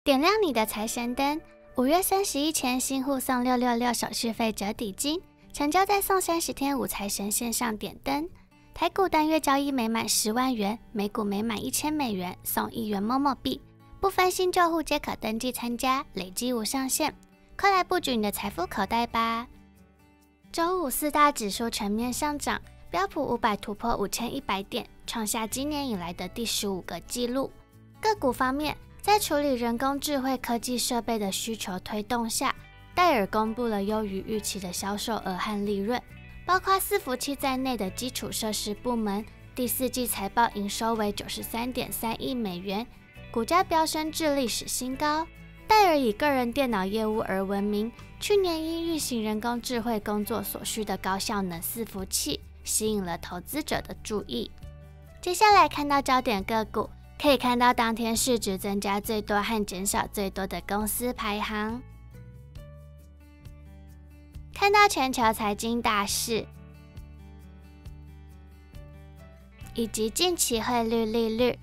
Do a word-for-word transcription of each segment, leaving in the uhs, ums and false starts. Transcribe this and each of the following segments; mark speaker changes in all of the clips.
Speaker 1: 点亮你的财神灯！五月三十一前新户送六六六手续费折抵金，成交再送三十天五财神线上点灯。台股单月交易每满十万元，美股每满一千美元送一元 Momo 币，不分新旧户皆可登记参加，累积无上限。快来布局你的财富口袋吧！周五四大指数全面上涨，标普五百突破五千一百点，创下今年以来的第十五个纪录。个股方面，在处理人工智慧科技设备的需求推动下，戴尔公布了优于预期的销售额和利润，包括伺服器在内的基础设施部门第四季财报营收为 九十三点三亿美元，股价飙升至历史新高。戴尔以个人电脑业务而闻名，去年因运行人工智慧工作所需的高效能伺服器，吸引了投资者的注意。接下来看到焦点个股，可以看到当天市值增加最多和减少最多的公司排行，看到全球财经大事，以及近期汇率利率。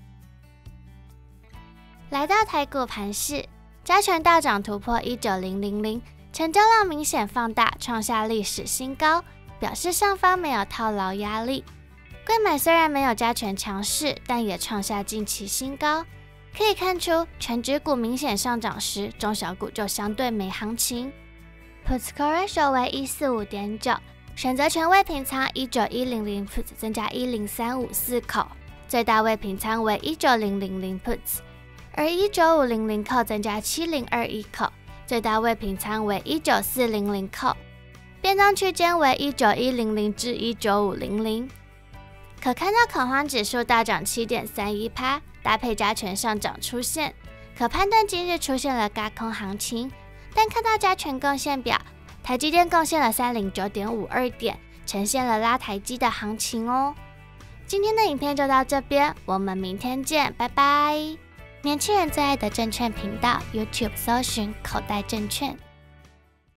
Speaker 1: 来到台股盘势，加权大涨突破一九零零零，成交量明显放大，创下历史新高，表示上方没有套牢压力。柜买虽然没有加权强势，但也创下近期新高。可以看出，全指股明显上涨时，中小股就相对没行情。Puts Call Ratio 为 一百四十五点九， 选择权未平仓一九一零零 Puts 增加一零三五四口，最大未平仓为一九零零零 Puts， 而一九五零零口增加七零二一口，最大未平仓为一九四零零口，变动区间为一九一零零至一九五零零。可看到恐慌指数大涨 百分之七点三一， 搭配加权上涨出现，可判断今日出现了軋空行情。但看到加权贡献表，台积电贡献了 三百零九点五二点，呈现了拉台积的行情哦。今天的影片就到这边，我们明天见，拜拜。年轻人最爱的证券频道 YouTube 搜寻口袋证券。